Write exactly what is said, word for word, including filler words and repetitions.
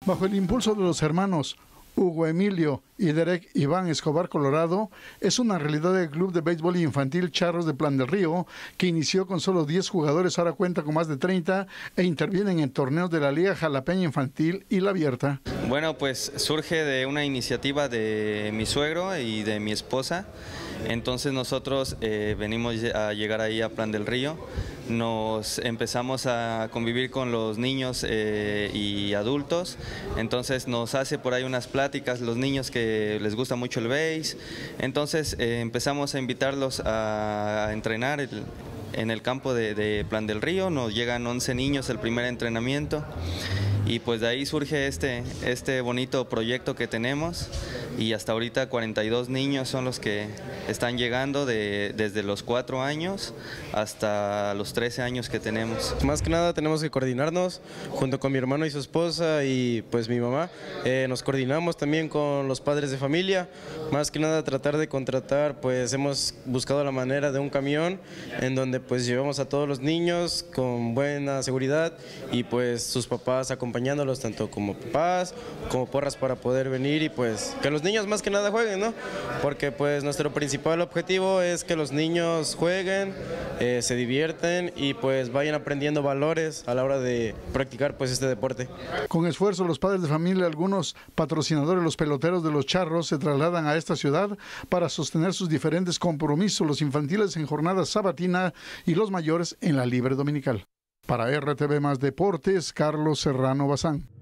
Bajo el impulso de los hermanos Hugo Emilio y Derek Iván Escobar Colorado, es una realidad del Club de Béisbol Infantil Charros de Plan del Río, que inició con solo diez jugadores, ahora cuenta con más de treinta e intervienen en torneos de la Liga Jalapeña Infantil y la Abierta. Bueno, pues surge de una iniciativa de mi suegro y de mi esposa. Entonces nosotros eh, venimos a llegar ahí a Plan del Río, nos empezamos a convivir con los niños eh, y adultos, entonces nos hace por ahí unas pláticas, los niños que les gusta mucho el béis, entonces eh, empezamos a invitarlos a entrenar el, en el campo de, de Plan del Río, nos llegan once niños el primer entrenamiento. Y pues de ahí surge este, este bonito proyecto que tenemos y hasta ahorita cuarenta y dos niños son los que están llegando de, desde los cuatro años hasta los trece años que tenemos. Más que nada tenemos que coordinarnos junto con mi hermano y su esposa y pues mi mamá. Eh, nos coordinamos también con los padres de familia, más que nada tratar de contratar, pues hemos buscado la manera de un camión en donde pues llevamos a todos los niños con buena seguridad y pues sus papás acompañándolos tanto como papás como porras para poder venir y pues que los niños más que nada jueguen, ¿no? Porque pues nuestro principal objetivo es que los niños jueguen, eh, se divierten y pues vayan aprendiendo valores a la hora de practicar pues este deporte. Con esfuerzo los padres de familia, algunos patrocinadores, los peloteros de los Charros se trasladan a esta ciudad para sostener sus diferentes compromisos, los infantiles en jornada sabatina y los mayores en la libre dominical. Para R T V Más Deportes, Carlos Serrano Bazán.